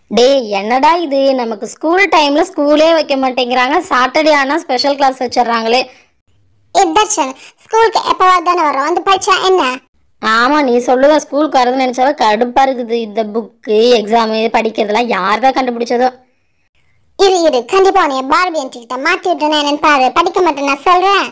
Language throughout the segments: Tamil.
டேய் என்னடா இது நமக்கு ஸ்கூல் டைம்ல ஸ்கூலே வைக்க மாட்டேங்கிறாங்க. சாட்டர்டே ஆனா ஸ்பெஷல் கிளாஸ் வச்சிடறாங்களே. தர்ஷன் ஸ்கூலுக்கு எப்பவாது தானே வரோம், வந்து படிச்சா என்ன? ஆமா நீ சொல்லுவ, ஸ்கூலுக்கு வரதுன்னு நினைச்சாவே கடுப்பா இருக்குது. இந்த புக்கு எக்ஸாமு படிக்கிறதெல்லாம் யார் தான் கண்டுபிடிச்சதோ. இரு கண்டிப்பா உன்னைய பார்பி கிட்ட மாட்டி விட்டுனா என்னன்னு பாரு. படிக்க மாட்டேன் நான் சொல்றேன்.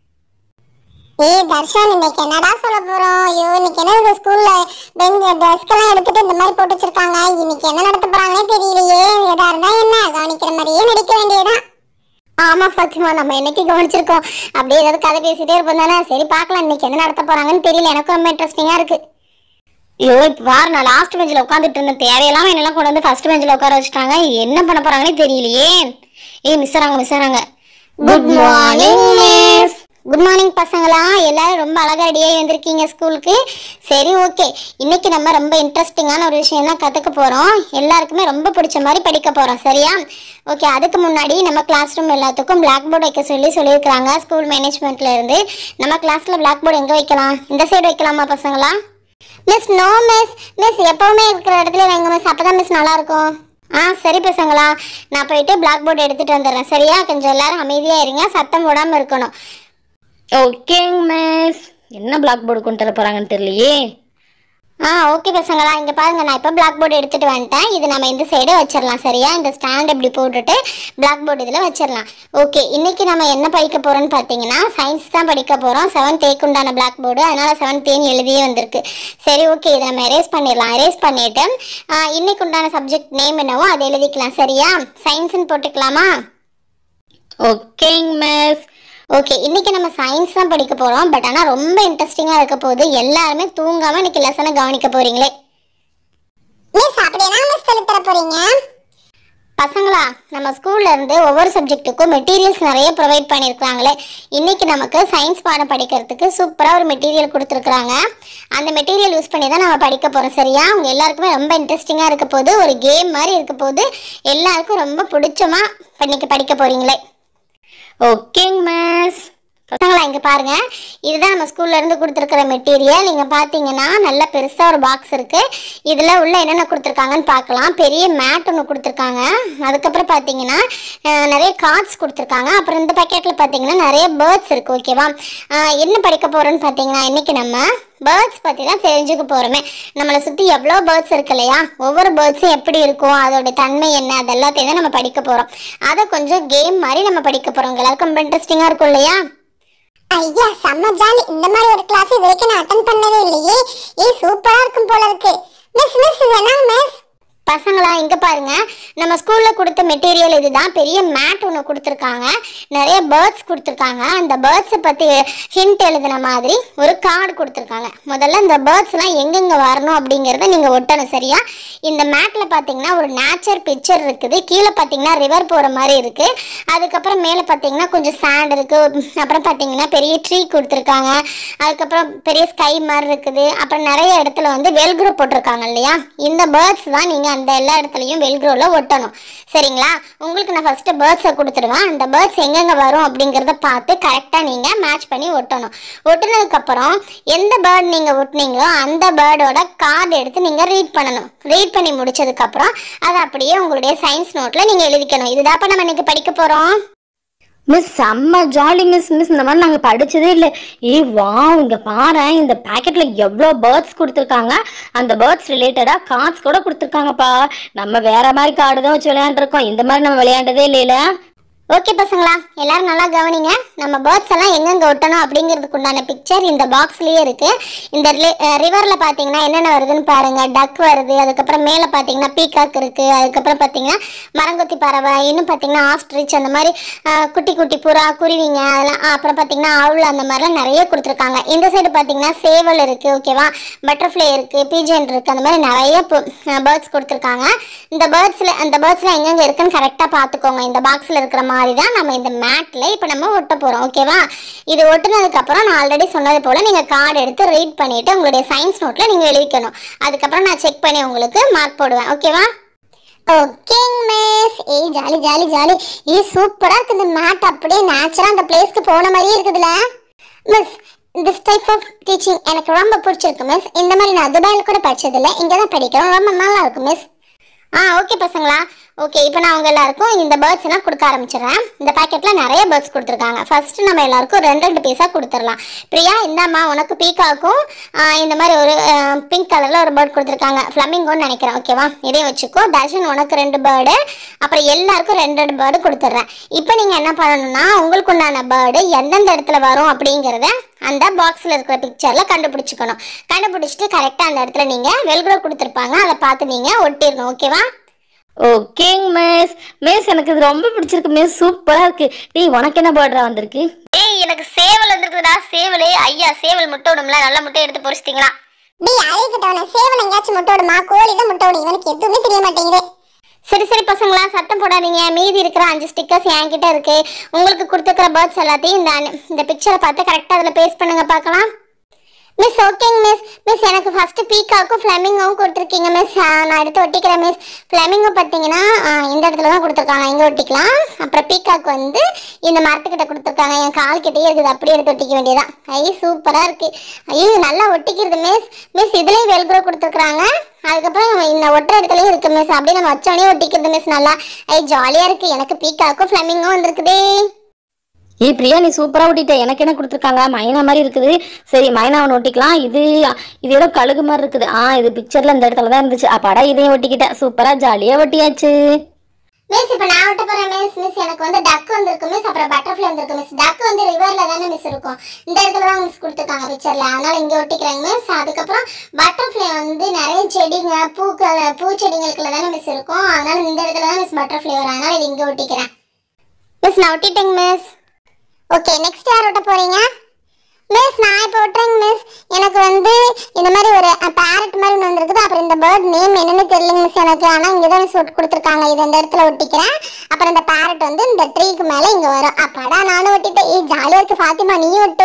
தர்ஷன் இன்னைக்கு என்னடா சொல்ல போறோம்? ஐயோ இன்னைக்கு என்ன ஸ்கூல்ல டெஸ்க் எல்லாம் எடுத்துட்டு இந்த மாதிரி போட்டு வச்சிருக்காங்க. இன்னைக்கு என்ன நடத்த போறாங்கன்னே தெரியலையே. எதா இருந்தா என்ன கவனிக்கிற மாதிரியே நடிக்க வேண்டியதுதான். ஆமா பாத்திமா, நம்ம என்னைக்கு கவனிச்சிருக்கோம். அப்படியே ஏதாவது கதை பேசிட்டே இருப்போம் தானே. சரி பார்க்கலாம் இன்னைக்கு என்ன நடத்த போறாங்கன்னு தெரியல. எனக்கும் ரொம்ப இன்ட்ரெஸ்டிங்கா இருக்கு. ஐயோ இப்போ வார நான் லாஸ்ட் பெஞ்சில் உட்காந்துட்டு இருந்தேன். தேவையெல்லாம் என்னெல்லாம் கொண்டு வந்து ஃபர்ஸ்ட் பெஞ்சில் உட்கார வச்சுட்டாங்க. என்ன பண்ண போறாங்கன்னே தெரியலையே. மிஸ் ஆறாங்க. Good morning miss. Good morning பசங்களா, எல்லாரும் ரொம்ப அழகா ரெடியாகி வந்திருக்கீங்க ஸ்கூலுக்கு. சரி ஓகே, இன்னைக்கு நம்ம ரொம்ப இன்ட்ரெஸ்டிங்கான ஒரு விஷயம் தான் கற்றுக்க போகிறோம். எல்லாருக்குமே ரொம்ப பிடிச்ச மாதிரி படிக்க போகிறோம். சரியா? ஓகே, அதுக்கு முன்னாடி நம்ம கிளாஸ் ரூம் எல்லாத்துக்கும் பிளாக் போர்டு வைக்க சொல்லியிருக்கிறாங்க ஸ்கூல் மேனேஜ்மெண்ட்ல இருந்து. நம்ம கிளாஸில் பிளாக் போர்டு எங்கே வைக்கலாம்? இந்த சைடு வைக்கலாமா பசங்களா? Miss no miss. மிஸ் எப்போவுமே இருக்கிற இடத்துல வைங்க மிஸ், அப்போ தான் மிஸ் நல்லாயிருக்கும். சரி பசங்களா, நான் போயிட்டு பிளாக் போர்டு எடுத்துகிட்டு வந்துடுறேன். சரியா? கொஞ்சம் எல்லாரும் அமைதியாக இருங்க, சத்தம் போடாமல் இருக்கணும். ஓகேங்க மிஸ். என்ன பிளாக் போர்டு கொண்டு வர போறாங்கன்னு தெரியலையே. ஓகே பசங்களா, இங்கே பாருங்கள், நான் இப்போ பிளாக் போர்டு எடுத்துகிட்டு வந்துட்டேன். இது நம்ம இந்த சைடு வச்சிடலாம். சரியா? இந்த ஸ்டாண்ட் இப்படி போட்டுட்டு பிளாக் போர்டு இதில் வச்சிடலாம். ஓகே, இன்றைக்கி நம்ம என்ன படிக்க போகிறோன்னு பார்த்தீங்கன்னா சயின்ஸ் தான் படிக்க போகிறோம். 7th A உண்டான பிளாக் போர்டு, அதனால் 7th A எழுதியே வந்திருக்கு. சரி ஓகே, இதை நம்ம எரேஸ் பண்ணிடலாம். எரேஸ் பண்ணிவிட்டு இன்னைக்கு உண்டான சப்ஜெக்ட் நேம் என்னவோ அதை எழுதிக்கலாம். சரியா? சயின்ஸ்ன்னு போட்டுக்கலாமா? ஓகேங்க மிஸ். ஓகே, இன்னைக்கு நம்ம சயின்ஸ் தான் படிக்க போகிறோம். பட் ஆனால் ரொம்ப இன்ட்ரெஸ்டிங்காக இருக்க போகுது. எல்லாருமே தூங்காமல் இன்னைக்கு லெசனை கவனிக்க போகிறீங்களே. மிஸ் அப்படியே மிஸ் சொல்லி தர போகிறீங்க பசங்களா? நம்ம ஸ்கூல்ல இருந்து ஒவ்வொரு சப்ஜெக்ட்டுக்கும் மெட்டீரியல்ஸ் நிறைய ப்ரொவைட் பண்ணியிருக்காங்களே. இன்னைக்கு நமக்கு சயின்ஸ் பாடம் படிக்கிறதுக்கு சூப்பராக ஒரு மெட்டீரியல் கொடுத்துருக்குறாங்க. அந்த மெட்டீரியல் யூஸ் பண்ணி தான் நம்ம படிக்க போகிறோம். சரியா? அவங்க எல்லாருக்குமே ரொம்ப இன்ட்ரெஸ்டிங்காக இருக்க போகுது. ஒரு கேம் மாதிரி இருக்க போகுது. எல்லாருக்கும் ரொம்ப பிடிச்சமா இன்னைக்கு படிக்க போகிறீங்களே. ஓகேங்க மிஸ். பசங்களா இங்கே பாருங்க, இதுதான் நம்ம ஸ்கூல்ல இருந்து கொடுத்துருக்கிற மெட்டீரியல். நீங்கள் பார்த்தீங்கன்னா நல்ல பெருசாக ஒரு பாக்ஸ் இருக்கு. இதில் உள்ள என்னென்ன கொடுத்துருக்காங்கன்னு பார்க்கலாம். பெரிய மேட் ஒன்று கொடுத்துருக்காங்க. அதுக்கப்புறம் பார்த்தீங்கன்னா நிறைய கார்ட்ஸ் கொடுத்துருக்காங்க. அப்புறம் இந்த பேக்கெட்டில் பார்த்தீங்கன்னா நிறைய பேர்ட்ஸ் இருக்கு. ஓகேவா? என்ன படிக்க போறோம்னு பார்த்தீங்கன்னா இன்னைக்கு நம்ம பேர்ட்ஸ் பற்றி தான் தெரிஞ்சுக்க போகிறோமே. நம்மளை சுற்றி எவ்வளோ பேர்ட்ஸ் இருக்கு இல்லையா? ஒவ்வொரு பேர்ட்ஸும் எப்படி இருக்கும், அதோட தன்மை என்ன, அது எல்லாத்தையும் தான் நம்ம படிக்க போகிறோம். அதை கொஞ்சம் கேம் மாதிரி நம்ம படிக்க போகிறோம். எல்லாருக்கும் ரொம்ப இன்ட்ரெஸ்டிங்காக இருக்கும் இல்லையா? ஐயா செம்ம ஜாலி. இந்த மாதிரி ஒரு கிளாஸ் இது வரைக்கும் நான் அட்டெண்ட் பண்ணவே இல்லையே. சூப்பரா இருக்கும் போல இருக்கு. மிஸ் வேணா மிஸ். பசங்களா இங்க பாருங்க, நம்ம ஸ்கூல்ல கொடுத்த மெட்டீரியல் இதுதான். பெரிய மேட் ஒன்று கொடுத்துருக்காங்க. நிறைய பேர்ட்ஸ் கொடுத்துருக்காங்க. அந்த பேர்ட்ஸை பத்தி ஹிண்ட் எழுதின மாதிரி ஒரு கார்டு கொடுத்துருக்காங்க. முதல்ல இந்த பேர்ட்ஸ்லாம் எங்கெங்க வரணும் அப்படிங்கிறத நீங்க ஒட்டணும். சரியா? இந்த மேட்ல பாத்தீங்கன்னா ஒரு நேச்சர் பிக்சர் இருக்குது. கீழே பாத்தீங்கன்னா ரிவர் போற மாதிரி இருக்கு. அதுக்கப்புறம் மேலே பாத்தீங்கன்னா கொஞ்சம் சாண்ட் இருக்கு. அப்புறம் பாத்தீங்கன்னா பெரிய ட்ரீ கொடுத்துருக்காங்க. அதுக்கப்புறம் பெரிய ஸ்கை மாதிரி இருக்குது. அப்புறம் நிறைய இடத்துல வந்து வெல்க்ரோ போட்டிருக்காங்க இல்லையா? இந்த பேர்ட்ஸ் தான் நீங்க அந்த எல்லா இடத்துலையும் வெல்க்ரோல ஒட்டணும். சரிங்களா? உங்களுக்கு நான் ஃபர்ஸ்ட் பேர்ட்ஸை கொடுத்துடுவேன். அந்த பேர்ட்ஸ் எங்கெங்க வரும் அப்படிங்கிறத பார்த்து கரெக்டாக நீங்கள் மேட்ச் பண்ணி ஒட்டணும். ஒட்டுனதுக்கப்புறம் எந்த பேர்ட் நீங்கள் ஒட்டினீங்களோ அந்த பேர்டோட கார்டு எடுத்து நீங்கள் ரீட் பண்ணணும். ரீட் பண்ணி முடிச்சதுக்கப்புறம் அதை அப்படியே உங்களுடைய சயின்ஸ் நோட்டில் நீங்கள் எழுதிக்கணும். இதுதான் நம்ம இன்னைக்கு படிக்க போகிறோம். மிஸ் செம்ம ஜாலி மிஸ். இந்த மாதிரி நாங்கள் படித்ததே இல்லை. வா இங்கே பாரு, இந்த பேக்கெட்டில் எவ்வளோ பேர்ட்ஸ் கொடுத்துருக்காங்க. அந்த பேர்ட்ஸ் ரிலேட்டடாக கார்ட்ஸ் கூட கொடுத்துருக்காங்கப்பா. நம்ம வேற மாதிரி கார்டு தான் வச்சு விளையாண்டுருக்கோம். இந்த மாதிரி நம்ம விளையாண்டதே இல்லைல்ல. ஓகே பசங்களா, எல்லாரும் நல்லா கவனிங்க. நம்ம பேர்ட்ஸ் எல்லாம் எங்கெங்க ஒட்டணும் அப்படிங்கிறதுக்கு உண்டான பிக்சர் இந்த பாக்ஸ்லயே இருக்கு. இந்த ரிவர்ல பாத்தீங்கன்னா என்னென்ன வருதுன்னு பாருங்க. டக் வருது. அதுக்கப்புறம் மேல பாத்தீங்கன்னா பீகாக் இருக்கு. அதுக்கப்புறம் பாத்தீங்கன்னா மரங்கொத்தி பறவை, இன்னும் பாத்தீங்கன்னா ஆஸ்ட்ரிச், அந்த மாதிரி குட்டி குட்டி புறா, குருவிங்க, அதெல்லாம். அப்புறம் பாத்தீங்கன்னா அவுள், அந்த மாதிரிலாம் நிறைய கொடுத்துருக்காங்க. இந்த சைடு பாத்தீங்கன்னா சேவல் இருக்கு. ஓகேவா? பட்டர்ஃப்ளை இருக்கு, பீஜன் இருக்கு. அந்த மாதிரி நிறைய பேர்ட்ஸ் கொடுத்துருக்காங்க. அந்த பேர்ட்ஸ்ல எங்கெங்க இருக்குன்னு கரெக்டா பாத்துக்கோங்க. இந்த பாக்ஸ்ல இருக்கிற மாதிரி தான் நம்ம இந்த மேட்ல இப்போ நம்ம ஒட்ட போறோம். ஓகேவா? இது ஒட்டுனதுக்கு அப்புறம் நான் ஆல்ரெடி சொன்னது போல நீங்க கார்டு எடுத்து ரீட் பண்ணிட்டு உங்களுடைய சயின்ஸ் நோட்ல நீங்க எழுதிக்கணும். அதுக்கப்புறம் நான் செக் பண்ணி உங்களுக்கு மார்க் போடுவேன். ஓகேவா? Okay miss. Jolly jolly jolly. சூப்பரா இருக்கு. இந்த மேட் அப்படியே நேச்சுரலா அந்த பிளேஸ்க்கு போன மாதிரியே இருக்குதுல miss. This type of teaching எனக்கு ரொம்ப பிடிச்சிருக்கு மிஸ். இந்த மாதிரி நான் துபாயில் கூட படிச்சதில்லை, இங்கே தான் படிக்கிறோம். ரொம்ப நல்லா இருக்கு மிஸ். ஓகே பசங்களா. ஓகே, இப்போ நான் அவங்க எல்லாருக்கும் இந்த பேர்ட்ஸ் எல்லாம் கொடுக்க ஆரம்பிச்சிடுறேன். இந்த பேக்கெட்டில் நிறைய பேர்ட்ஸ் கொடுத்துருக்காங்க. ஃபர்ஸ்ட் நம்ம எல்லாருக்கும் 2 பீஸாக கொடுத்துடலாம். பிரியா, இந்தாம்மா உனக்கு பீக்காக்கும் இந்த மாதிரி ஒரு பிங்க் கலரில் ஒரு பேர்ட் கொடுத்துருக்காங்க, ஃப்ளமிங்கோன்னு நினைக்கிறேன். ஓகேவா, இதையும் வச்சுக்கோ. தர்ஷன் உனக்கு 2 பேர்டு, அப்புறம் எல்லாருக்கும் 2 பேர்டு கொடுத்துட்றேன். இப்போ நீங்கள் என்ன பண்ணணும்னா, உங்களுக்கு உண்டான பேர்டு எந்தெந்த இடத்துல வரும் அப்படிங்கிறத அந்த பாக்ஸில் இருக்கிற பிக்சரில் கண்டுபிடிச்சிட்டு கரெக்டாக அந்த இடத்துல நீங்கள் வெல்க்ரோ கொடுத்துருப்பாங்க, அதை பார்த்து நீங்கள் ஒட்டிடணும். ஓகேவா? ஓகேங்க மிஸ் எனக்கு இது ரொம்ப பிடிச்சிருக்கு மிஸ், சூப்பரா இருக்கு. டேய் உனக்கு என்ன பேர்டா வந்திருக்கு? எனக்கு சேவல் வந்திருக்குடா. சேவலே ஐயா, சேவல் முட்டை விடும்ல, நல்ல முட்டை எடுத்து பொரிச்சிட்டீங்களா? சேவல் எங்கேயாச்சும் முட்டை விடுமா? கோழி தான் முட்டை விடும், எனக்கு எதுவுமே தெரிய மாட்டேங்குது. சரி பசங்களா, சத்தம் போடாதீங்க. மீதி இருக்கிற 5 ஸ்டிக்கர்ஸ் என்கிட்ட இருக்கு. உங்களுக்கு கொடுத்துருக்கிற பேர்ட்ஸ் எல்லாத்தையும் இந்த பிக்சரை பார்த்து கரெக்டாக அதில் பேஸ்ட் பண்ணுங்க பார்க்கலாம். மிஸ் ஓகேங்க மிஸ் எனக்கு ஃபஸ்ட்டு பீக்காக்கும் ஃப்ளமிங்கவும் கொடுத்துருக்கீங்க மிஸ். நான் எடுத்து ஒட்டிக்கிறேன் மிஸ். ஃப்ளமிங்கோ பார்த்தீங்கன்னா இந்த இடத்துல தான் கொடுத்துருக்காங்க, இங்கே ஒட்டிக்கலாம். அப்புறம் பீக்காக்கு வந்து இந்த மரத்துக்கிட்ட கொடுத்துருக்காங்க, என் கால்கிட்டே இருக்குது, அப்படியே எடுத்து ஒட்டிக்க வேண்டியதான். சூப்பராக இருக்குது. நல்லா ஒட்டிக்கிறது மிஸ். இதுலேயும் வெல்க்ரோ கொடுத்துருக்குறாங்க. அதுக்கப்புறம் இந்த ஒட்டுற இடத்துலையும் இருக்குது மிஸ். அப்படியே நம்ம வச்சோடனே ஒட்டிக்கிறது மிஸ். நல்லா ஜாலியாக இருக்குது. எனக்கு பீக்காக்கும் ஃப்ளமிங்கும் வந்துருக்குதே. பிரியா நீ சூப்பரா ஒட்டிட்ட. எனக்கு என்ன கொடுத்துருக்காங்க? மைனா மாதிரி இருக்குது. சரி மைனாவை ஒட்டிக்கலாம். இது ஏதோ கழுகு மாதிரி இருக்குது. இது பிக்சர்ல இந்த இடத்துல தான் இருந்துச்சு. அப்பாடா இதையும் ஒட்டிக்கிட்டேன். சூப்பரா ஜாலியா ஒட்டியாச்சு. மிஸ் இப்போ நான் ஒட்ட போறேன் மிஸ். எனக்கு வந்து டக் வந்திருக்கு மிஸ், அப்புறம் பட்டர்ஃப்ளை வந்திருக்கு மிஸ். டக் வந்து ரிவர்ல தானே மிஸ் இருக்கும், இந்த இடத்துல தான் மிஸ் கொடுத்துருக்காங்க பிக்சர்ல, அதனால இங்கே ஒட்டிக்கிறேங்க மிஸ். அதுக்கப்புறம் பட்டர்ஃப்ளை வந்து நிறைய செடிங்க பூச்செடிங்களுக்குள்ள தானே மிஸ் இருக்கும், அதனால இந்த இடத்துல தான் மிஸ் பட்டர்ஃப்ளை வரும், அதனால இது இங்கே ஒட்டிக்கிறேன் மிஸ். நான் ஒட்டிட்டேங்க மிஸ். ஓகே, நெக்ஸ்ட் யார் ஒட்ட போறீங்க? மிஸ் நான் இப்போ ஒட்டுறேங்க மிஸ். எனக்கு வந்து இந்த மாதிரி ஒரு பேரட் மாதிரி ஒன்று வந்துருக்குது. அப்புறம் இந்த பேர்ட் நேம் என்னன்னு தெரியலங்க மிஸ் எனக்கு, ஆனால் இங்கே தான் மிஸ் ஒட்டு கொடுத்துருக்காங்க. இது இந்த இடத்துல ஒட்டிக்கிறேன். அப்புறம் இந்த பேரட் வந்து இந்த ட்ரீக்கு மேலே இங்கே வரும். அப்பாடா நானும் ஒட்டிட்டேன். ஜாலியாக இருக்கு. ஃபாத்திமா நீ ஒட்டு.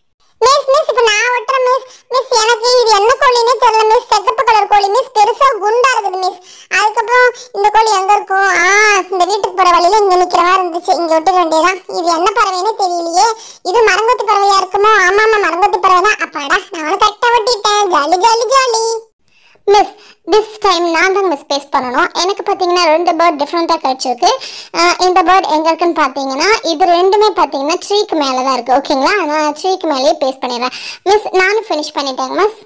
மிஸ் இப்போ நான் ஒட்டுறேன் மிஸ். எனக்கு இது என்ன கோழின்னே தெரியல மிஸ். செகப்பு கலர் கோழி மிஸ், பெருசா குண்டா இருக்குது மிஸ். அதுக்கப்புறம் இந்த கோழி எங்க இருக்கும்? இந்த வீட்டுக்கு போற வழியில இங்க நிக்கிற மாதிரி இருந்துச்சு, இங்க ஒட்ட வேண்டியதான். இது என்ன பறவைன்னு தெரியலையே. இது மரங்கொத்தி பறவையா இருக்குமோ? ஆமா மரங்கொத்தி பறவை தான். அப்பாடா நானும் கரெக்டா ஒட்டிட்டேன். Jolly miss. திஸ் டைம் நான் தான் மிஸ் பேஸ்ட் பண்ணணும். எனக்கு பார்த்தீங்கன்னா 2 பேர்ட் டிஃப்ரெண்ட்டாக கிடச்சிருக்கு. இந்த பேர்ட் எங்கே இருக்குன்னு பார்த்தீங்கன்னா இது ரெண்டுமே பார்த்தீங்கன்னா ட்ரீக்கு மேலே தான் இருக்குது. ஓகேங்களா, நான் ட்ரீக்கு மேலேயே பேஸ்ட் பண்ணிடுறேன் மிஸ். நானும் ஃபினிஷ் பண்ணிட்டேங்க மிஸ்.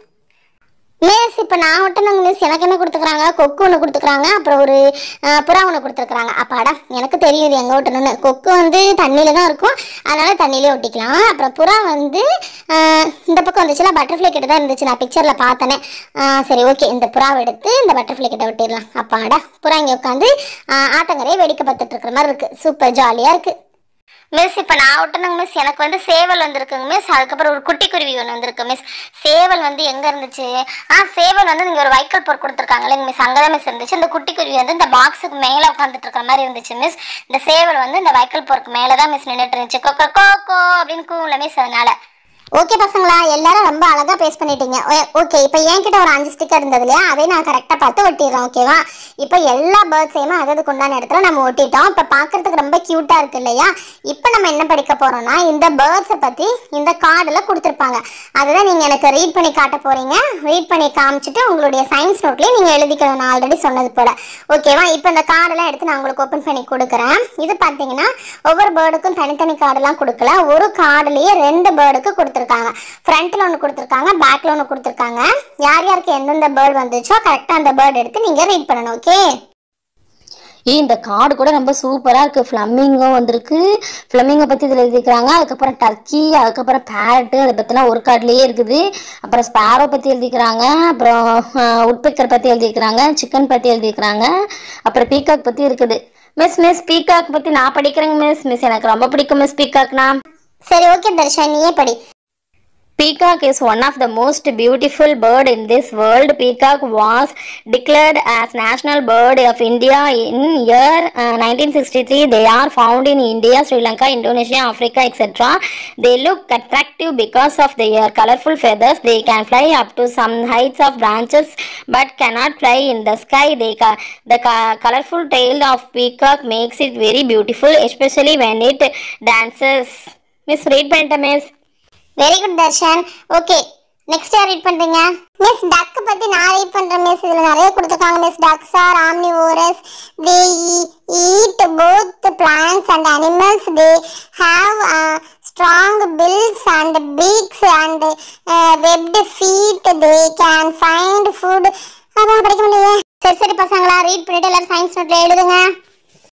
இப்போ நான் ஒட்டணுங்க மிஸ். எனக்கு என்ன கொடுத்துருக்காங்க? கொக்கு ஒன்று கொடுத்துருக்காங்க, அப்புறம் ஒரு புறா ஒன்று கொடுத்துருக்குறாங்க. அப்பாடா எனக்கு தெரியுது எங்கே ஒட்டணும்னு. கொக்கு வந்து தண்ணியில் தான் இருக்கும், அதனால தண்ணியிலே ஒட்டிக்கலாம். அப்புறம் புறா வந்து இந்த பக்கம் வந்துச்சுன்னா பட்டர்ஃப்ளை கிட்ட தான் இருந்துச்சு, நான் பிக்சரில் பார்த்தேனே. சரி ஓகே, இந்த புறாவை எடுத்து இந்த பட்டர்ஃப்ளை கிட்ட ஒட்டிடலாம். அப்பாடா புறா இங்கே உட்காந்து ஆட்டங்கரையை வேடிக்கை பார்த்துட்டு இருக்கிற மாதிரி இருக்குது. சூப்பர் ஜாலியாக இருக்குது மிஸ். இப்போ நான் ஒட்டணுங்க மிஸ். எனக்கு வந்து சேவல் வந்திருக்குங்க மிஸ். அதுக்கப்புறம் ஒரு குட்டி குருவி ஒன்று வந்திருக்கு மிஸ். சேவல் வந்து எங்கே இருந்துச்சு? சேவல் வந்து நீங்கள் ஒரு வைக்கல் பொருள் கொடுத்துருக்காங்களே மிஸ், அங்கே தான் மிஸ் இருந்துச்சு. இந்த குட்டி குருவி வந்து இந்த பாக்ஸுக்கு மேலே உட்காந்துட்டு இருக்கிற மாதிரி இருந்துச்சு மிஸ். இந்த சேவல் வந்து இந்த வைக்கல் பொருளுக்கு மேலே தான் மிஸ் நின்றுட்டு இருந்துச்சு. கோக்கோ அப்படின்னு கூவுல மிஸ். அதனால ஓகே பசங்களா, எல்லாரும் ரொம்ப அழகாக பேஸ்ட் பண்ணிட்டீங்க. ஓகே, இப்போ என்கிட்ட ஒரு 5 ஸ்டிக்கர் இருந்தது இல்லையா, அதை நான் கரெக்டாக பார்த்து ஒட்டிடுறேன். ஓகேவா, இப்போ எல்லா பேர்ட்ஸையுமே அதுக்கு உண்டான இடத்துல நம்ம ஒட்டிட்டோம். இப்போ பார்க்கறதுக்கு ரொம்ப க்யூட்டாக இருக்கு இல்லையா? இப்போ நம்ம என்ன படிக்க போகிறோம்னா, இந்த பேர்ட்ஸை பற்றி இந்த கார்டில் கொடுத்துருப்பாங்க, அதுதான் நீங்கள் எனக்கு ரீட் பண்ணி காட்ட போகிறீங்க. ரீட் பண்ணி காமிச்சிட்டு உங்களுடைய சயின்ஸ் நோட்லேயே நீங்கள் எழுதிக்கணும், நான் ஆல்ரெடி சொன்னது போல். ஓகேவா, இப்போ இந்த கார்டெல்லாம் எடுத்து நான் உங்களுக்கு ஓப்பன் பண்ணி கொடுக்குறேன். இது பார்த்தீங்கன்னா ஒவ்வொரு பேர்டுக்கும் தனித்தனி கார்டெல்லாம் கொடுக்கல, ஒரு கார்டுலேயே 2 பேர்டுக்கு கொடுத்துருக்காங்க. ஃப்ரண்ட்ல ஒன்று கொடுத்துருக்காங்க, பேக்ல ஒன்று கொடுத்துருக்காங்க. யார் யாருக்கு எந்தெந்த பேர்டு வந்துச்சோ கரெக்டாக அந்த பேர்டு எடுத்து நீங்கள் ரீட் பண்ணணும். ஓகே, இந்த கார்டு கூட ரொம்ப சூப்பராக இருக்குது. ஃப்ளமிங்கோ வந்திருக்கு. ஃப்ளமிங்கோ பற்றி இதில் எழுதிக்கிறாங்க. அதுக்கப்புறம் டர்க்கி, அதுக்கப்புறம் பேரட்டு, அதை பற்றிலாம் ஒரு கார்டுலேயே இருக்குது. அப்புறம் ஸ்பேரோ பற்றி எழுதிக்கிறாங்க, அப்புறம் உட்பெக்கர் பற்றி எழுதிக்கிறாங்க, சிக்கன் பற்றி எழுதிக்கிறாங்க, அப்புறம் பீகாக் பற்றி இருக்குது. மிஸ் பீகாக் பற்றி நான் படிக்கிறேங்க மிஸ். எனக்கு ரொம்ப பிடிக்கும் மிஸ் பீகாக்னா. சரி ஓகே தர்ஷன், நீயே படி. Peacock is one of the most beautiful bird in this world. Peacock was declared as national bird of India in year 1963. They are found in India, Sri Lanka, Indonesia, Africa, etc. They look attractive because of their colorful feathers. They can fly up to some heights of branches but cannot fly in the sky. The colorful tail of peacock makes it very beautiful, especially when it dances. Miss, read பண்ணிட்ட miss. Very good Darshan. Okay, next யார் ரீட் பண்றீங்க? மிஸ் டக் பத்தி நான் ரீட் பண்றேன் மிஸ். இதுல நிறைய கொடுத்திருக்காங்க miss. Ducks are omnivorous. They eat both plants and animals. They have strong bills and beaks and webbed feet. They can find food. அதான் படிக்க முடியல. சரி பசங்களா ரீட் பண்ணிட்டு எல்லாரும் சயின்ஸ் நோட்ல எழுதுங்க.